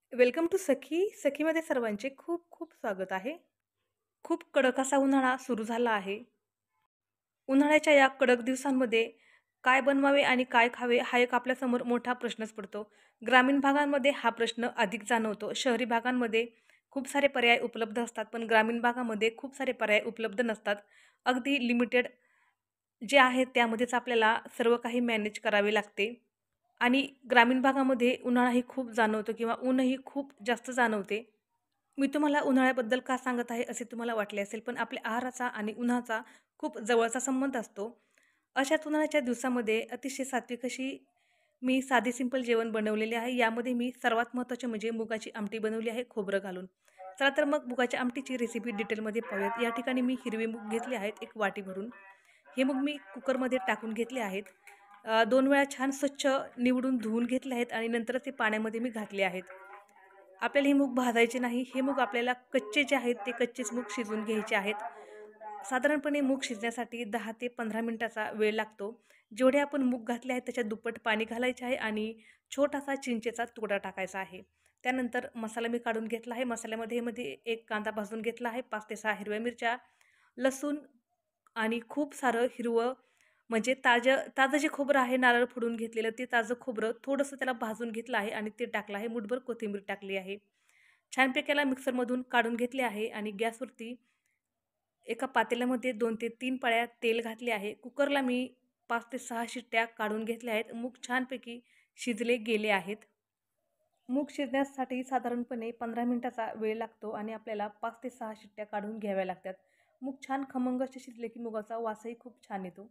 Welcome to सखी. सखीमध्ये सर्वांचे खूप खूप स्वागत आहे. खूप कडक असा उन्हाळा सुरू झाला आहे. उन्हाळ्याच्या या कडक दिवसांमध्ये काय बनवावे आणि काय खावे हा एक आपल्यासमोर मोठा प्रश्नच पडतो. ग्रामीण भागांमध्ये हा प्रश्न अधिक जाणवतो. शहरी भागांमध्ये खूप सारे पर्याय उपलब्ध असतात, पण ग्रामीण भागामध्ये खूप सारे पर्याय उपलब्ध नसतात. अगदी लिमिटेड जे आहेत त्यामध्येच आपल्याला सर्व काही मॅनेज करावे लागते. आणि ग्रामीण भागामध्ये उन्हाळाही खूप जाणवतो किंवा ऊनही खूप जास्त जाणवते. मी तुम्हाला उन्हाळ्याबद्दल का सांगत आहे असे तुम्हाला वाटले असेल, पण आपल्या आहाराचा आणि उन्हाचा खूप जवळचा संबंध असतो. अशाच उन्हाळ्याच्या दिवसामध्ये अतिशय सात्विक अशी मी साधी सिंपल जेवण बनवलेले आहे. यामध्ये मी सर्वात महत्त्वाचे म्हणजे मुगाची आमटी बनवली आहे खोबरं घालून. चला तर मग मुगाच्या आमटीची रेसिपी डिटेलमध्ये पाहूयात. या ठिकाणी मी हिरवे मूग घेतले आहेत 1 वाटी भरून. हे मूग मी कुकरमध्ये टाकून घेतले आहेत. 2 वेळा छान स्वच्छ निवडून धुवून घेतले आहेत आणि नंतर ते पाण्यामध्ये मी घातले आहेत. आपल्याला हे मूग भाजायचे नाही. हे मूग आपल्याला कच्चे जे आहेत ते कच्चेच मूग शिजवून घ्यायचे आहेत. साधारणपणे मूग शिजण्यासाठी 10 ते 15 मिनिटाचा वेळ लागतो. जेवढे आपण मूग घातले आहेत त्याच्या दुप्पट पाणी घालायचे आहे आणि छोटासा चिंचेचा तुकडा टाकायचा आहे. त्यानंतर मसाला मी काढून घेतला आहे. मसाल्यामध्ये 1 कांदा भाजून घेतला आहे, 5 ते 6 हिरव्या मिरच्या, लसूण आणि खूप सारं हिरवं म्हणजे ताजं जे खोबरं आहे नारळ फोडून घेतलेलं ते ताजं खोबरं थोडंसं त्याला भाजून घेतलं आहे आणि ते टाकलं आहे. मूठभर कोथिंबीर टाकली आहे. छानपैकी याला मिक्सरमधून काढून घेतले आहे आणि गॅसवरती एका पातेल्यामध्ये 2 ते 3 पळ्या तेल घातले आहे. कुकरला मी 5 ते 6 शिट्ट्या काढून घेतल्या आहेत. मूग छानपैकी शिजले गेले आहेत. मूग शिजण्यासाठी साधारणपणे 15 मिनिटाचा वेळ लागतो आणि आपल्याला 5 ते 6 शिट्ट्या काढून घ्याव्या लागतात. मूग छान खमंग असे शिजले की मुगाचा वासही खूप छान येतो.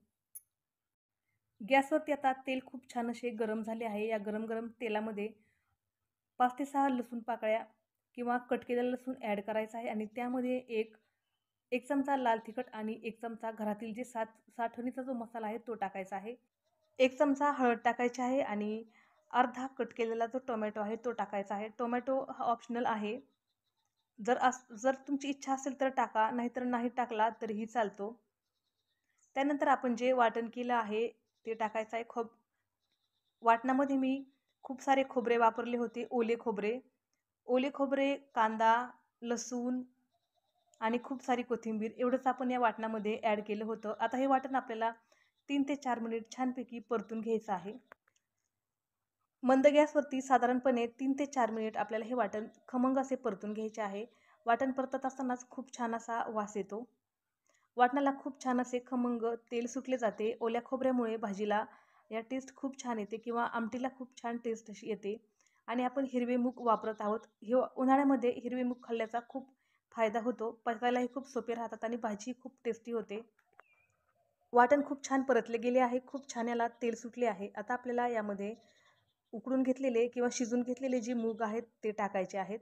गॅसवरती आता तेल खूप छान असे गरम झाले आहे. या गरम-गरम तेलामध्ये 5 ते 6 लसूण पाकळ्या किंवा कट केलेला लसूण ॲड करायचा आहे आणि त्यामध्ये एक चमचा लाल तिखट आणि 1 चमचा घरातील जे साठवणीचा जो मसाला आहे तो टाकायचा आहे. 1 चमचा हळद टाकायची आहे आणि अर्धा कट केलेला जो टोमॅटो आहे तो टाकायचा आहे. टोमॅटो हा ऑप्शनल आहे. जर तुमची इच्छा असेल तर टाका, नाहीतर नाही टाकला तरीही चालतो. त्यानंतर आपण जे वाटण केलं आहे ते टाकायचं आहे. वाटणामध्ये मी खूप सारे खोबरे वापरले होते, ओले खोबरे. ओले खोबरे, कांदा, लसूण आणि खूप सारी कोथिंबीर एवढंच आपण या वाटणामध्ये ॲड केलं होतं. आता हे वाटण आपल्याला 3 ते 4 मिनिट छानपैकी परतून घ्यायचं आहे. मंद गॅसवरती साधारणपणे 3 ते 4 मिनिट आपल्याला हे वाटण खमंग असे परतून घ्यायचे आहे. वाटण परतत असतानाच खूप छान असा वास येतो. वाटणाला खूप छान असे खमंग तेल सुटले जाते. ओल्या खोबऱ्यामुळे भाजीला या टेस्ट खूप छान येते किंवा आमटीला खूप छान टेस्ट अशी येते. आणि आपण हिरवे मूग वापरत आहोत. उन्हाळ्यामध्ये हिरवे मूग खाल्ल्याचा खूप फायदा होतो. पचायलाही खूप सोपे राहतात आणि भाजी खूप टेस्टी होते. वाटण खूप छान परतले गेले आहे. खूप छान याला तेल सुटले आहे. आता आपल्याला यामध्ये उकडून घेतलेले किंवा शिजून घेतलेले जे मूग आहेत ते टाकायचे आहेत.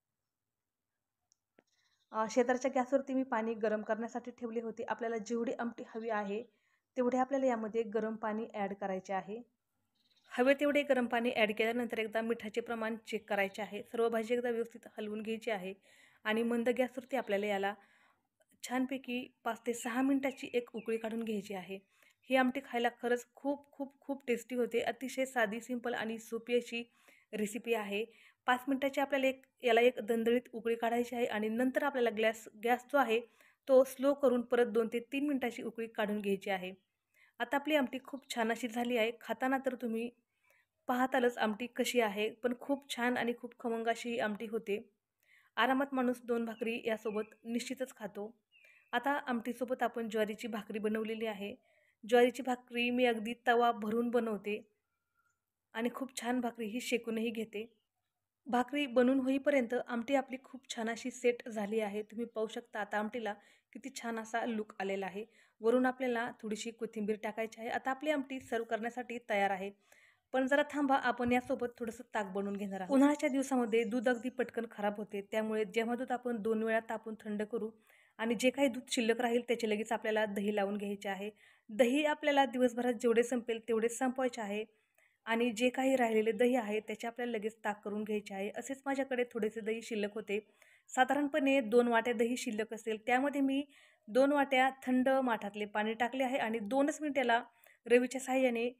शेजारच्या गॅसवरती मी पाणी गरम करण्यासाठी ठेवले होते. आपल्याला जेवढी आमटी हवी आहे, तेवढे आपल्याला यामध्ये गरम पाणी ॲड करायचे आहे. हवे तेवढे गरम पाणी ॲड केल्यानंतर एकदा मिठाचे प्रमाण चेक करायचे आहे. सर्व भाजी एकदा व्यवस्थित हलवून घ्यायची आहे आणि मंद गॅसवरती आपल्याला याला छानपैकी 5 ते 6 मिनिटाची एक उकळी काढून घ्यायची आहे. ही आमटी खायला खरंच खूप खूप खूप टेस्टी होते. अतिशय साधी, सिंपल आणि सोपी अशी रेसिपी आहे. 5 मिनिटाची आपल्याला याला एक दणदणीत उकळी काढायची आहे आणि नंतर आपल्याला गॅस जो आहे तो स्लो करून परत 2 ते 3 मिनिटाची उकळी काढून घ्यायची आहे. आता आपली आमटी खूप छान अशी झाली आहे. खाताना तर तुम्ही पाहतालच आमटी कशी आहे, पण खूप छान आणि खूप खमंग अशी ही आमटी होते. आरामात माणूस 2 भाकरी यासोबत निश्चितच खातो. आता आमटीसोबत आपण ज्वारीची भाकरी बनवलेली आहे. ज्वारीची भाकरी मी अगदी तवा भरून बनवते आणि खूप छान भाकरी ही शेकूनही घेते. भाकरी बनून होईपर्यंत आमटी आपली खूप छान अशी सेट झाली आहे. तुम्ही पाहू शकता आता आमटीला किती छान असा लूक आलेला आहे. वरून आपल्याला थोडीशी कोथिंबीर टाकायची आहे. आता आपली आमटी सर्व्ह करण्यासाठी तयार आहे. पण जरा थांबा, आपण यासोबत थोडंसं ताक बनवून घेणार आहोत. उन्हाळ्याच्या दिवसामध्ये दूध अगदी पटकन खराब होते. त्यामुळे जेव्हा दूध आपण 2 वेळा तापून थंड करू आणि जे काही दूध शिल्लक राहील त्याचे लगेच आपल्याला दही लावून घ्यायचे आहे. दही आपल्याला दिवसभरात जेवढे संपेल तेवढेच संपवायचे आहे आणि जे काही राहिलेले दही आहे त्याचे आपल्याला लगेच ताक करून घ्यायचे आहे. असेच माझ्याकडे थोडेसे दही शिल्लक होते. साधारणपणे 2 वाट्या दही शिल्लक असेल. त्यामध्ये मी 2 वाट्या थंड माठातले पाणी टाकले आहे आणि 2च मिनिटाला रवीच्या साहाय्याने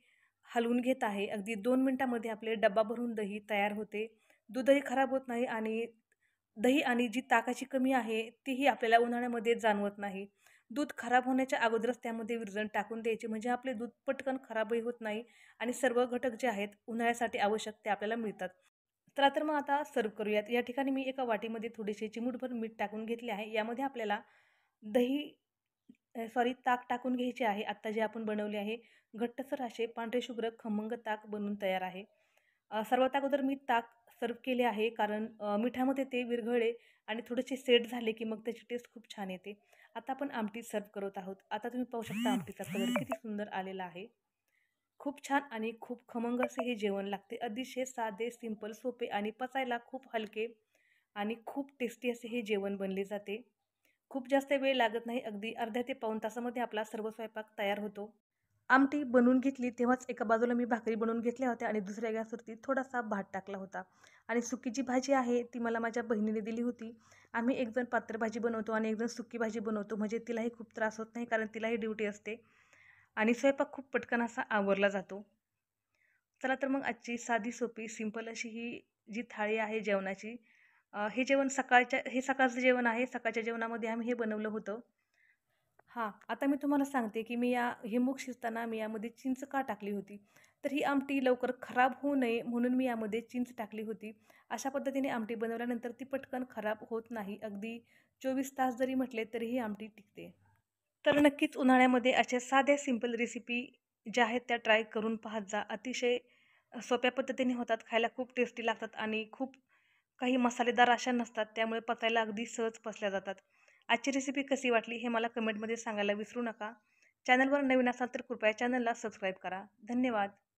हलवून घेत आहे. अगदी 2 मिनिटामध्ये आपले डब्बा भरून दही तयार होते. दूधही खराब होत नाही आणि दही आणि जी ताकाची कमी आहे, तीही आपल्याला उन्हाळ्यामध्ये जाणवत नाही. दूध खराब होण्याच्या अगोदरच त्यामध्ये विरजण टाकून द्यायचे, म्हणजे आपले दूध पटकन खराबही होत नाही आणि सर्व घटक जे आहेत उन्हाळ्यासाठी आवश्यक ते आपल्याला मिळतात. चला तर मग आता सर्व्ह करूयात. या ठिकाणी मी एका वाटीमध्ये थोडीशी चिमूटभर मीठ टाकून घेतले आहे. यामध्ये आपल्याला दही ताक टाकून घ्यायचे आहे. आत्ता जे आपण बनवले आहे, घट्टसर असे पांढरे शुभ्र खमंग ताक बनून तयार आहे. सर्वात अगोदर मी ताक सर्व्ह केले आहे, कारण मिठामध्ये ते विरघळले आणि थोडेसे सेट झाले, की मग त्याची टेस्ट खूप छान येते. आता आपण आमटी सर्व्ह करत आहोत. आता तुम्ही पाहू शकता आमटीचा कलर किती सुंदर आलेला आहे. खूप छान आणि खूप खमंग असे हे जेवण लागते. अतिशय साधे, सिंपल, सोपे आणि पचायला खूप हलके आणि खूप टेस्टी असे हे जेवण बनले जाते. खूप जास्त वेळ लागत नाही. अगदी अर्ध्या ते पाऊण तासामध्ये आपला सर्व स्वयंपाक तयार होतो. आमटी बनवून घेतली तेव्हाच एका बाजूला मी भाकरी बनवून घेतल्या होत्या आणि दुसऱ्या गॅसवरती थोडासा भात टाकला होता. आणि सुकी जी भाजी आहे ती मला माझ्या बहिणीने दिली होती. आम्ही एकजण पातळ भाजी बनवतो आणि एकजण सुकी भाजी बनवतो, म्हणजे तिलाही खूप त्रास होत नाही, कारण तिलाही ड्युटी असते आणि स्वयंपाक खूप पटकन असा आवरला जातो. चला तर मग आजची साधी सोपी सिंपल अशी ही जी थाळी आहे जेवणाची, हे जेवण हे सकाळचं जेवण आहे. सकाळच्या जेवणामध्ये आम्ही हे बनवलं होतं. हां, आता मी तुम्हाला सांगते, की हे मूग शिजताना मी यामध्ये चिंच का टाकली होती. तर ही आमटी लवकर खराब होऊ नये म्हणून मी यामध्ये चिंच टाकली होती. अशा पद्धतीने आमटी बनवल्यानंतर ती पटकन खराब होत नाही. अगदी 24 तास जरी म्हटले तरी ही आमटी टिकते. तर नक्कीच उन्हाळ्यामध्ये अशा साध्या सिंपल रेसिपी ज्या आहेत त्या ट्राय करून पाहत जा. अतिशय सोप्या पद्धतीने होतात, खायला खूप टेस्टी लागतात आणि खूप काही मसालेदार अशा नसतात. त्यामुळे पचायला अगदी सहज पचल्या जातात. आजची रेसिपी कशी वाटली हे मला कमेंटमध्ये सांगायला विसरू नका. चॅनलवर नवीन असाल तर कृपया चॅनलला सबस्क्राईब करा. धन्यवाद.